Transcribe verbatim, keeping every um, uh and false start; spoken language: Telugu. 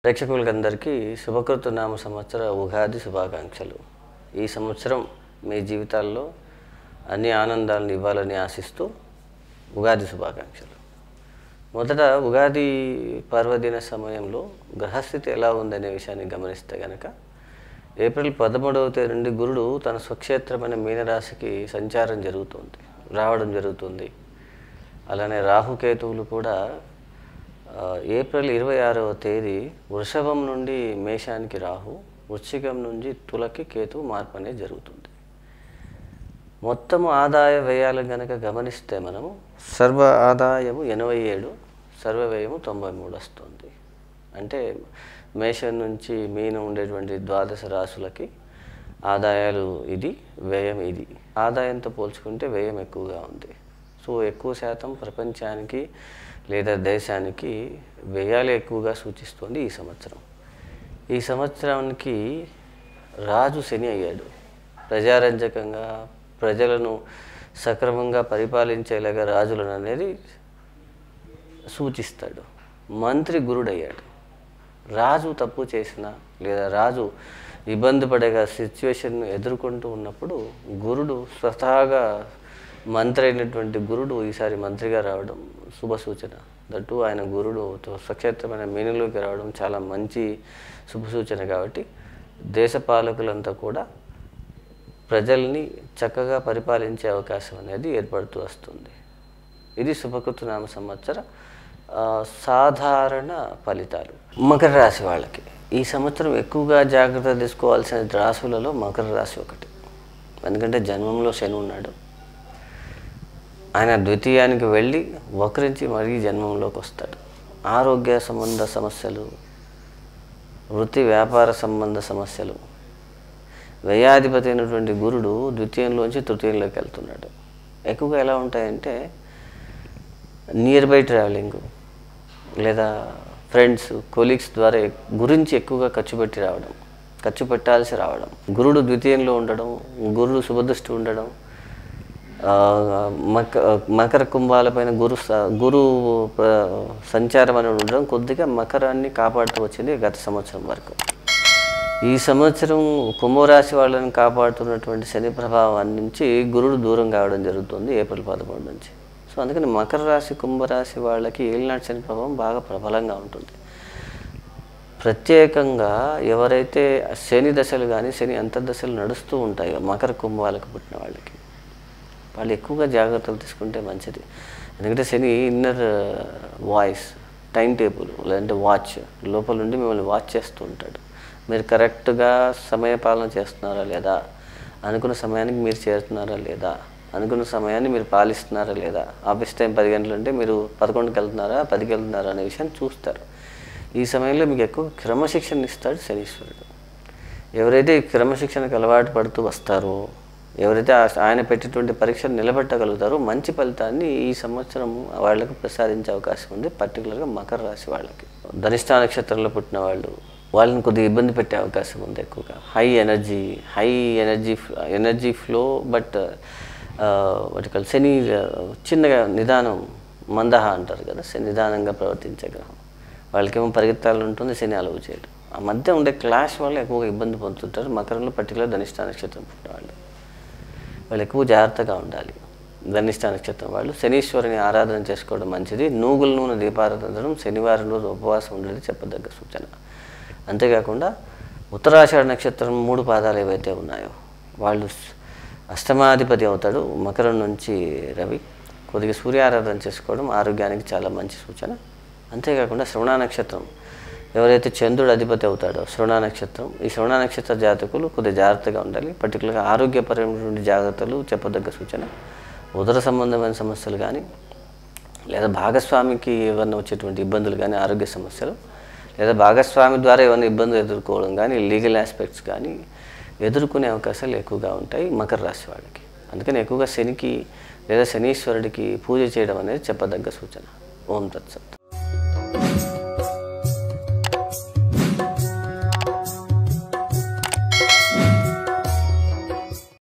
ప్రేక్షకులందరికీ శుభకృతనామ సంవత్సర ఉగాది శుభాకాంక్షలు. ఈ సంవత్సరం మీ జీవితాల్లో అన్ని ఆనందాలను ఇవ్వాలని ఆశిస్తూ ఉగాది శుభాకాంక్షలు. మొదట ఉగాది పర్వదిన సమయంలో గ్రహస్థితి ఎలా ఉందనే విషయాన్ని గమనిస్తే గనక ఏప్రిల్ పదమూడవ తేదీ నుండి గురుడు తన స్వక్షేత్రమైన మీనరాశికి సంచారం జరుగుతుంది రావడం జరుగుతుంది. అలానే రాహుకేతువులు కూడా ఏప్రిల్ ఇరవై ఆరవ తేదీ వృషభం నుండి మేషానికి రాహు, వృశ్చికం నుంచి తులకి కేతు మార్పు అనేది జరుగుతుంది. మొత్తము ఆదాయ వ్యయాలు కనుక గమనిస్తే మనము సర్వ ఆదాయము ఎనభై ఏడు, సర్వ వ్యయము తొంభై మూడు వస్తుంది. అంటే మేషం నుంచి మీనం ఉండేటువంటి ద్వాదశ రాశులకి ఆదాయాలు ఇది, వ్యయం ఇది. ఆదాయంతో పోల్చుకుంటే వ్యయం ఎక్కువగా ఉంది. సో ఎక్కువ శాతం ప్రపంచానికి లేదా దేశానికి వ్యయాలు ఎక్కువగా సూచిస్తుంది ఈ సంవత్సరం. ఈ సంవత్సరానికి రాజు శని అయ్యాడు. ప్రజారంజకంగా ప్రజలను సక్రమంగా పరిపాలించేలాగా రాజులను అనేది సూచిస్తాడు. మంత్రి గురుడయ్యాడు. రాజు తప్పు చేసిన లేదా రాజు ఇబ్బంది పడే సిచ్యువేషన్ను ఎదుర్కొంటూ ఉన్నప్పుడు గురుడు స్వతహాగా మంత్రి అయినటువంటి గురుడు ఈసారి మంత్రిగా రావడం శుభ సూచన. దట్టు ఆయన గురుడు స్వక్షేత్రమైన మీనులోకి రావడం చాలా మంచి శుభ సూచన. కాబట్టి దేశ పాలకులంతా కూడా ప్రజల్ని చక్కగా పరిపాలించే అవకాశం అనేది ఏర్పడుతూ వస్తుంది. ఇది శుభకృతనామ సంవత్సర సాధారణ ఫలితాలు. మకర రాశి వాళ్ళకి ఈ సంవత్సరం ఎక్కువగా జాగ్రత్త తీసుకోవాల్సిన రాశులలో మకర రాశి ఒకటి. ఎందుకంటే జన్మంలో శని ఉన్నాడు. ఆయన ద్వితీయానికి వెళ్ళి వక్రించి మరీ జన్మంలోకి వస్తాడు. ఆరోగ్య సంబంధ సమస్యలు, వృత్తి వ్యాపార సంబంధ సమస్యలు. వ్యయాధిపతి అయినటువంటి గురుడు ద్వితీయంలోంచి తృతీయంలోకి వెళ్తున్నాడు. ఎక్కువగా ఎలా ఉంటాయంటే నియర్ బై ట్రావెలింగ్ లేదా ఫ్రెండ్స్ కొలీగ్స్ ద్వారా గురించి ఎక్కువగా ఖర్చు పెట్టి రావడం, ఖర్చు పెట్టాల్సి రావడం. గురుడు ద్వితీయంలో ఉండడం, గురుడు శుభదృష్టి ఉండడం, మక మకర కుంభాలపైన గురు గురు సంచారం అని ఉండడం కొద్దిగా మకరాన్ని కాపాడుతూ వచ్చింది గత సంవత్సరం వరకు. ఈ సంవత్సరం కుంభరాశి వాళ్ళని కాపాడుతున్నటువంటి శని ప్రభావం నుంచి గురుడు దూరం కావడం జరుగుతుంది ఏప్రిల్ పదమూడు నుంచి. సో అందుకని మకర రాశి కుంభరాశి వాళ్ళకి ఏలినాటి శని ప్రభావం బాగా ప్రబలంగా ఉంటుంది. ప్రత్యేకంగా ఎవరైతే శని దశలు కానీ శని అంతర్దశలు నడుస్తూ ఉంటాయో మకర కుంభాలకు పుట్టిన వాళ్ళకి వాళ్ళు ఎక్కువగా జాగ్రత్తలు తీసుకుంటే మంచిది. ఎందుకంటే Shani inner voice, time table లేదంటే వాచ్ లోపల నుండి మిమ్మల్ని వాచ్ చేస్తూ ఉంటాడు. మీరు కరెక్ట్గా సమయపాలన చేస్తున్నారా లేదా, అనుకున్న సమయానికి మీరు చేరుతున్నారా లేదా, అనుకున్న సమయాన్ని మీరు పాలిస్తున్నారా లేదా, ఆఫీస్ టైం పది గంటలు అంటే మీరు పదకొండుకి వెళ్తున్నారా పదికి వెళ్తున్నారా అనే విషయాన్ని చూస్తారు. ఈ సమయంలో మీకు ఎక్కువ క్రమశిక్షణ ఇస్తాడు శనీశ్వరుడు. ఎవరైతే ఈ క్రమశిక్షణకు అలవాటు పడుతూ వస్తారో, ఎవరైతే ఆయన పెట్టేటువంటి పరీక్షలు నిలబెట్టగలుగుతారో మంచి ఫలితాన్ని ఈ సంవత్సరం వాళ్ళకు ప్రసాదించే అవకాశం ఉంది. పర్టికులర్గా మకర రాశి వాళ్ళకి. ధనిష్ఠా నక్షత్రంలో పుట్టిన వాళ్ళు వాళ్ళని కొద్దిగా ఇబ్బంది పెట్టే అవకాశం ఉంది ఎక్కువగా. High energy high energy energy flow but వాటికల్ శని చిన్నగా నిదానం మందహ అంటారు కదా, శని నిదానంగా ప్రవర్తించే గ్రహం. వాళ్ళకేమో పరిగెత్తాలని ఉంటుంది, శని అలవు చేయడం. ఆ మధ్య ఉండే క్లాష్ వల్ల ఎక్కువగా ఇబ్బంది పొందుతుంటారు మకరంలో. పర్టికులర్ ధనిష్ఠా నక్షత్రం పుట్టిన వాళ్ళు వాళ్ళు ఎక్కువ జాగ్రత్తగా ఉండాలి. ధనిష్ఠా నక్షత్రం వాళ్ళు శనీశ్వరుని ఆరాధన చేసుకోవడం మంచిది. నూగుల నూనె దీపారాధన శనివారం రోజు ఉపవాసం ఉండేది చెప్పదగ్గ సూచన. అంతేకాకుండా ఉత్తరాషాఢ నక్షత్రం మూడు పాదాలు ఏవైతే ఉన్నాయో వాళ్ళు అష్టమాధిపతి అవుతాడు మకరం నుంచి రవి. కొద్దిగా సూర్యారాధన చేసుకోవడం ఆరోగ్యానికి చాలా మంచి సూచన. అంతేకాకుండా శ్రవణ నక్షత్రం ఎవరైతే చంద్రుడు అధిపతి అవుతాడో శ్రవణ నక్షత్రం, ఈ శ్రవణ నక్షత్ర జాతకులు కొద్దిగా జాగ్రత్తగా ఉండాలి. పర్టికులర్గా ఆరోగ్యపరమైనటువంటి జాగ్రత్తలు చెప్పదగ్గ సూచన. ఉదర సంబంధమైన సమస్యలు కానీ లేదా భాగస్వామికి ఏమన్నా వచ్చేటువంటి ఇబ్బందులు కానీ, ఆరోగ్య సమస్యలు లేదా భాగస్వామి ద్వారా ఏమైనా ఇబ్బందులు ఎదుర్కోవడం కానీ, లీగల్ ఆస్పెక్ట్స్ కానీ ఎదుర్కొనే అవకాశాలు ఎక్కువగా ఉంటాయి మకర రాశి వాళ్ళకి. అందుకని ఎక్కువగా శనికి లేదా శనీశ్వరుడికి పూజ చేయడం అనేది చెప్పదగ్గ సూచన. ఓం తత్సత్.